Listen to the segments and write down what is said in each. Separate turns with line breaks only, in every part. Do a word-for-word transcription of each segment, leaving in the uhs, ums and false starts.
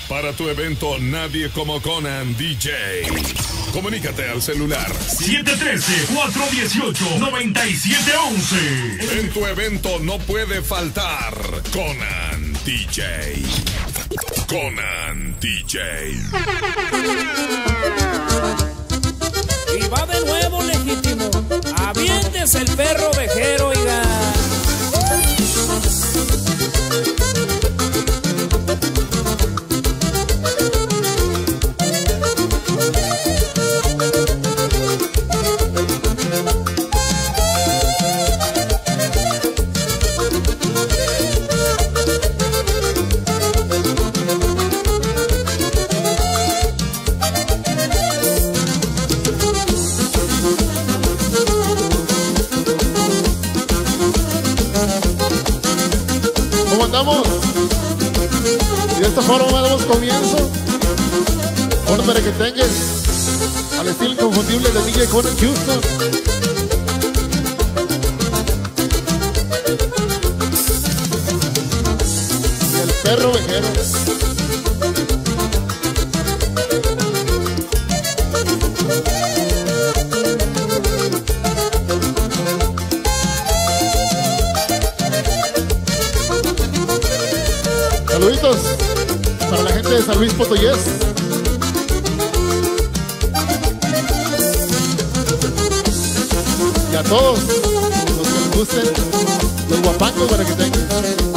Para tu evento Nadie como Conan D J. Comunícate al celular
siete uno tres, cuatro uno ocho, nueve siete uno uno.
En tu evento no puede faltar Conan D J. Conan D J.
Y va de nuevo legítimo. Aviéntese el perro vejero, oiga.
¿Cómo andamos? Y de esta forma damos comienzo. Bueno, para que tengas al estilo inconfundible de D J Conan Houston. Y el perro vejero. Saluditos para la gente de San Luis Potosí. Y a todos los que les gusten los guapangos para que tengan.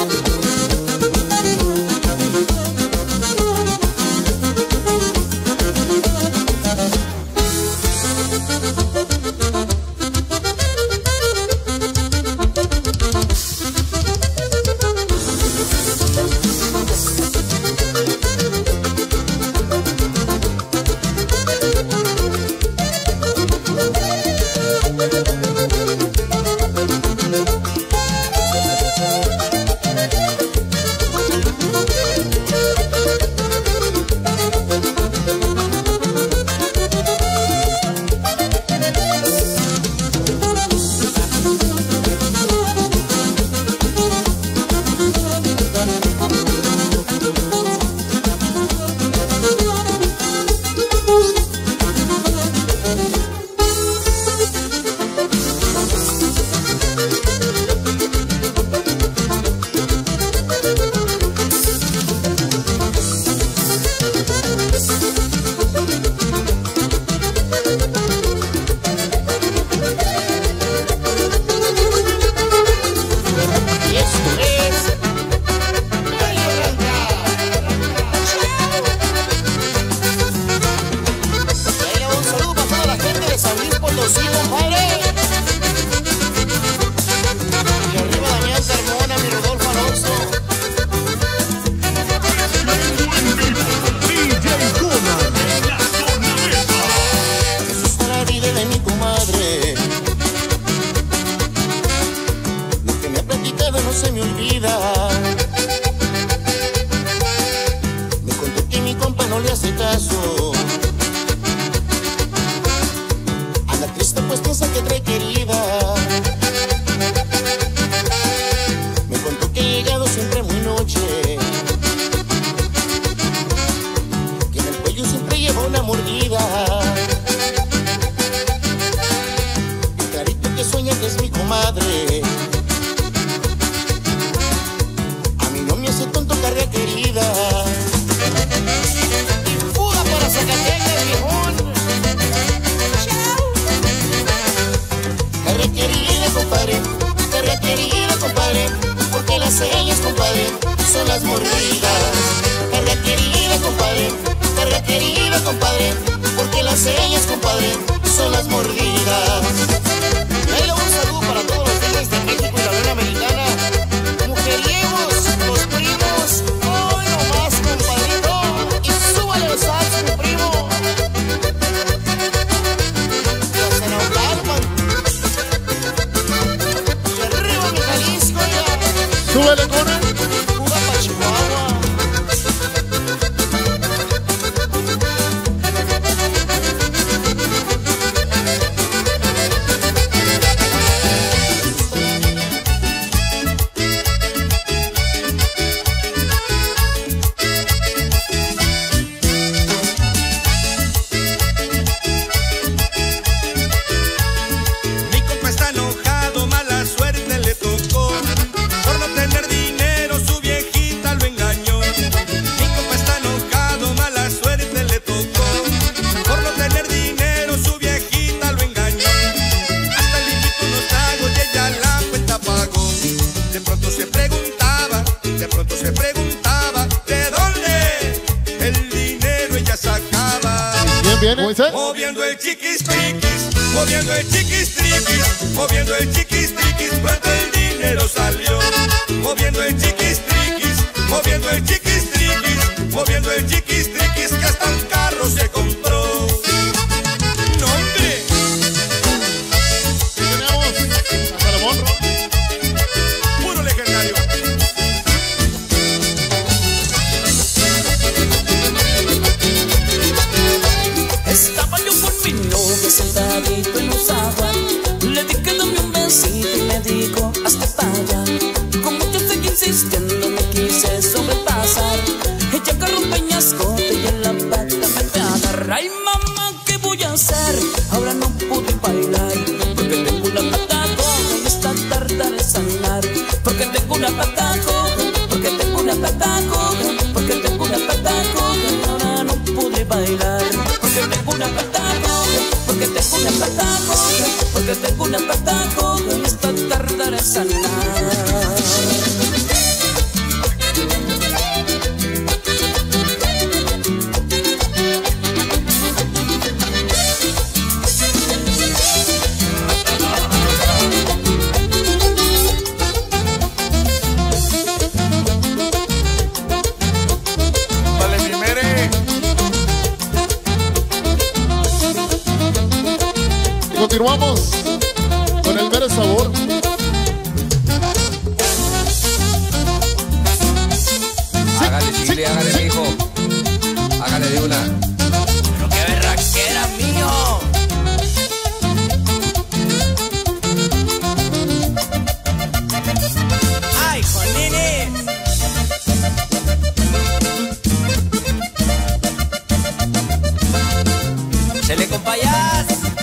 Súbele, Conan. Juga pa' Chihuahua. viene? ¿Cómo dice?
Moviendo el chiquis triquis, moviendo el chiquis triquis, moviendo el chiquis triquis, cuando el dinero salió. Moviendo el chiquis triquis, moviendo el chiquis triquis, moviendo el chiquis triquis, que hasta un carro se compró. ¡No, hombre!
¿Qué tenemos? A Salomón, ¿no?
Puro legendario.
Estaba yo con mi novio sentadito en un zaguán. Le dije dame un besito y me dijo hasta para allá. Como yo seguí insistiendo me quise sobrepasar. Ella agarró un peñascote y en la pata me agarra. Ay mamá, ¿qué voy a hacer? Ahora no pude bailar porque tengo una pata coja y esta tarta de sanar. Porque tengo una pata coja, porque tengo una pata coja, porque tengo una pata coja y ahora no pude bailar. Porque tengo una pata coja, porque tengo una pata coja, porque tengo una pata coja y esta tarde de sanar.
Continuamos con el mero sabor. Sí,
hágale, chile,
sí,
hágale,
sí.
mijo. Hágale de una.
Pero qué berraquera, mijo. ¡Ay, Juanini! Se le compayas.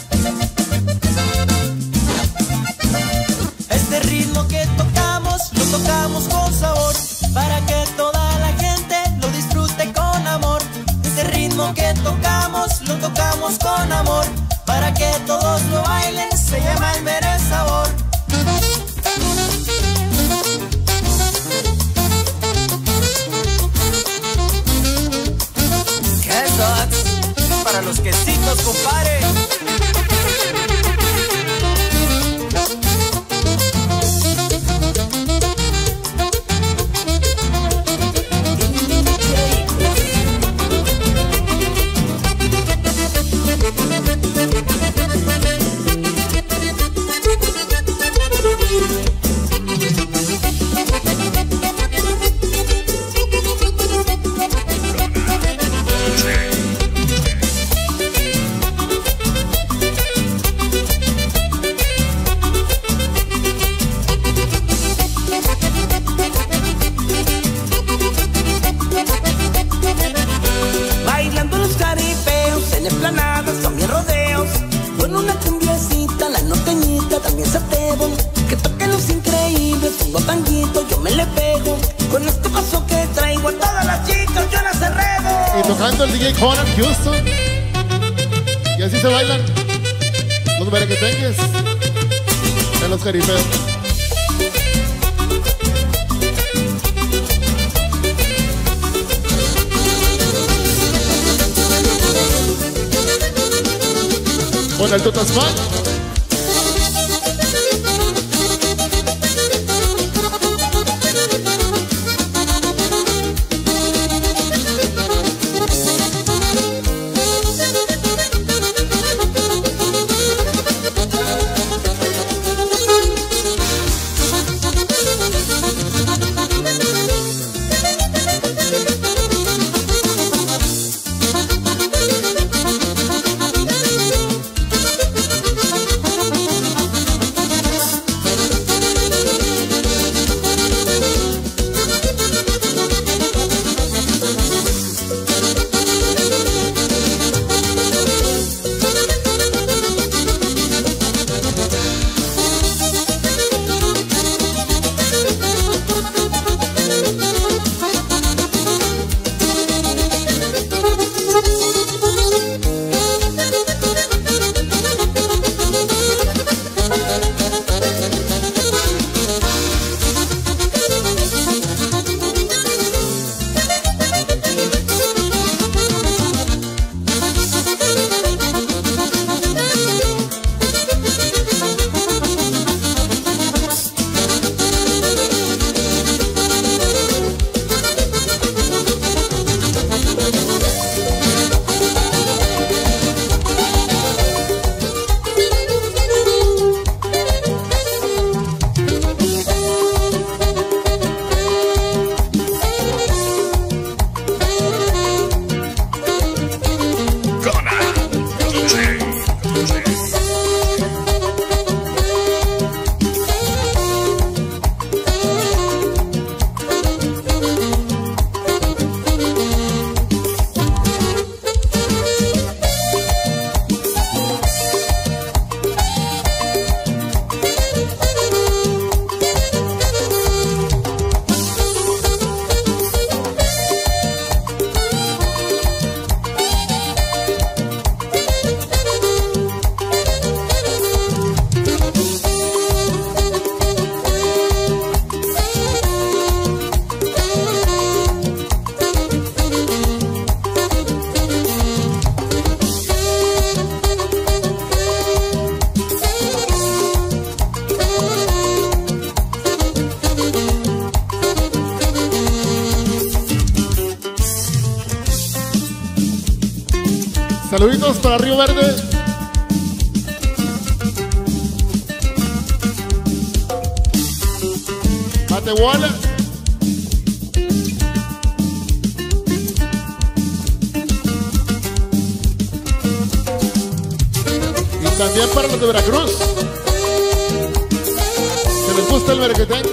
Este ritmo que tocamos, lo tocamos con sabor, para que toda la gente lo disfrute con amor. Este ritmo que tocamos, lo tocamos con amor, para que todos lo bailen, se llama el mere sabor.
¿Qué es para los quesitos, compadre?
Bailando los caribeos, en esplanadas, también rodeos, con una cumbiecita, la norteñita, también satebo, que toquen los increíbles, pongo tanguito, yo me le pego, con este paso que traigo a todas las chicas, yo las enredo.
Y tocando el D J Conan Houston. Y así se bailan los merequetengues en los jaripeos. Con el Tutasman. Saluditos para Río Verde. Matehuala. Y también para los de Veracruz. Que les gusta el merequetengue.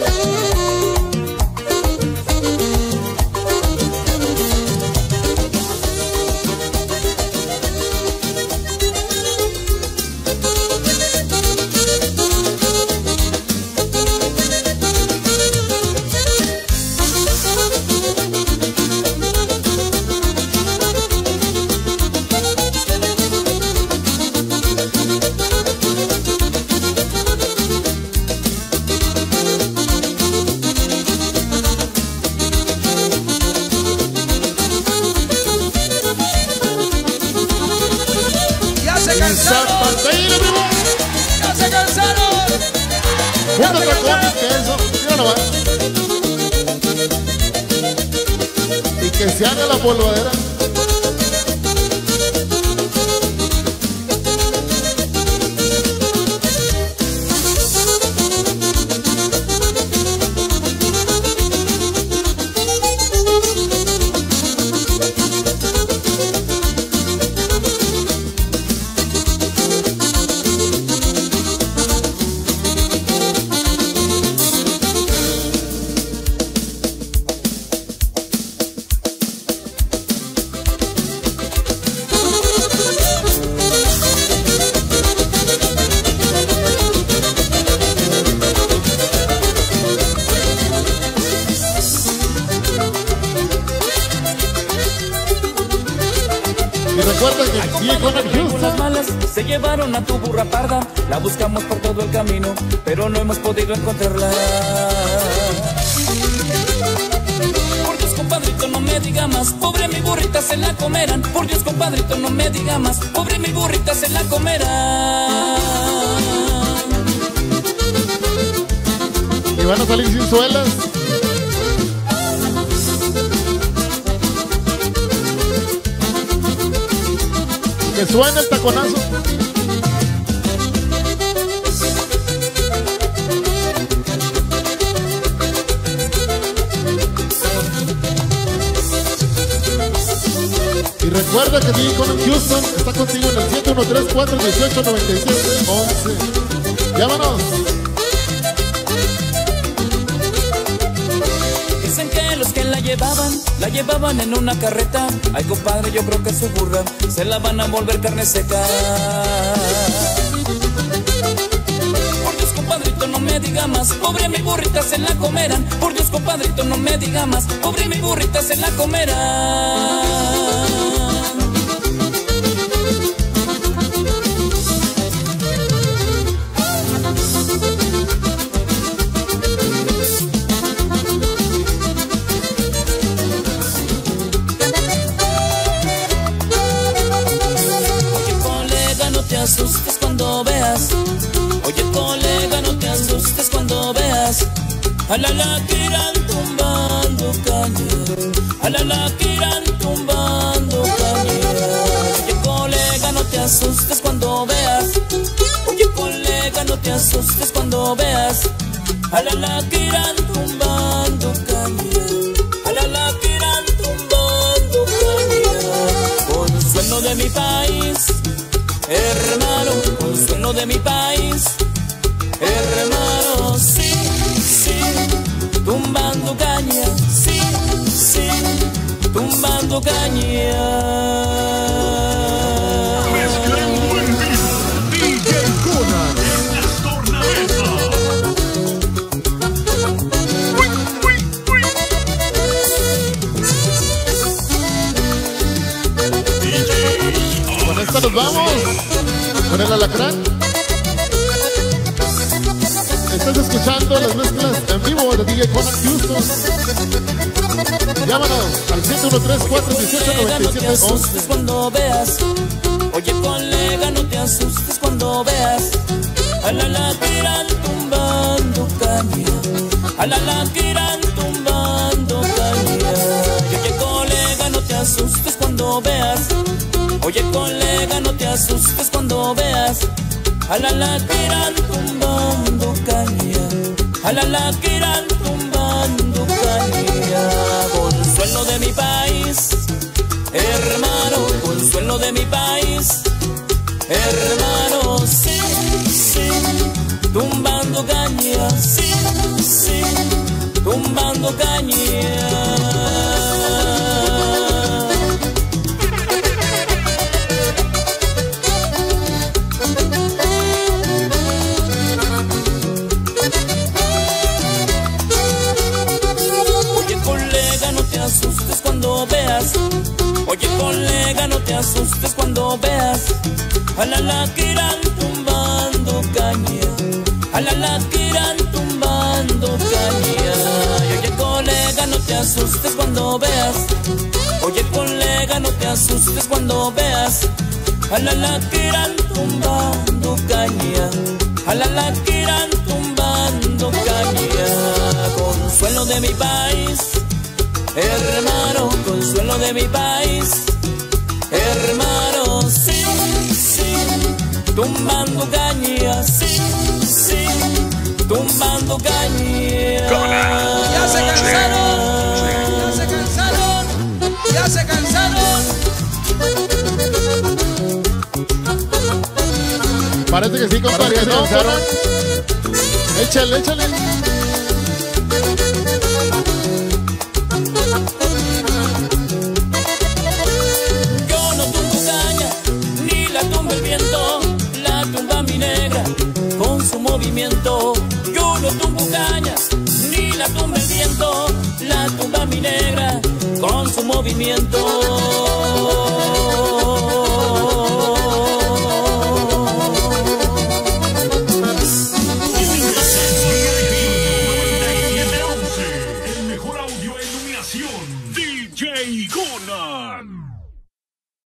¡Ya se cansaron!
Uno tacón y queso, mira nomás. Y que se haga la polvadera. Recuerda que llegó a Houston.
Las malas se llevaron a tu burra parda. La buscamos por todo el camino, pero no hemos podido encontrarla. Por Dios, compadrito, no me diga más. Pobre mi burrita, se la comerán. Por Dios, compadrito, no me diga más. Pobre mi burrita, se la comerán.
Y van a salir sin suelas. Que suene el taconazo. Y recuerda que D J Conan Houston está contigo en el siete uno tres, cuatro uno ocho, nueve siete once. Llámanos.
Dicen que los que la llevaban, la llevaban en una carreta. Ay, compadre, yo creo que su burra se la van a volver carne seca. Por Dios, compadrito, no me diga más. Pobre mi burrita, se la comerán. Por Dios, compadrito, no me diga más. Pobre mi burrita, se la comerán. Asustes cuando veas, oye colega, no te asustes cuando veas a la la que irán tumbando caña, a la la que irán tumbando caña. Oye colega, no te asustes cuando veas, oye colega, no te asustes cuando veas a la la que irán tumbando caña, a la la que irán tumbando caña. Consuelo de mi país, hermano, consuelo de mi país, hermano, sí, sí, tumbando caña, sí, sí, tumbando caña.
Mezclando en vivo, D J Conan en las tornamesas.
Con esta nos vamos. Con el alacrán. Estás escuchando las mezclas en vivo de D J Conan Houston. Llámanos al siete uno tres, cuatro uno ocho, nueve siete once.
Cuando veas, oye colega, no te asustes cuando veas a la la que irán tumbando caña, a la la que irán tumbando caña. Y oye colega, no te asustes cuando veas Oye colega, no te asustes cuando veas a la la que irán tumbando caña, a la la que irán tumbando caña. Consuelo de mi país, hermano, consuelo de mi país, hermano, sí, sí, tumbando caña, sí, sí, tumbando caña. Asustes cuando veas, oye colega, no te asustes cuando veas a la la que irán tumbando caña, a la la que irán tumbando caña. Y oye colega, no te asustes cuando veas, oye colega, no te asustes cuando veas a la la que irán tumbando caña, a la la que irán tumbando caña. Consuelo de mi país, hermano, consuelo de mi país, hermano, sí, sí, tumbando caña, sí, sí, tumbando caña.
Ya se cansaron, ya se cansaron, ya se cansaron.
Parece que sí, compadre, que no, pero... Échale, échale.
Yo no tumbo cañas, ni la tumba el viento, la tumba mi negra con su movimiento.
El mejor audio e iluminación, D J Conan.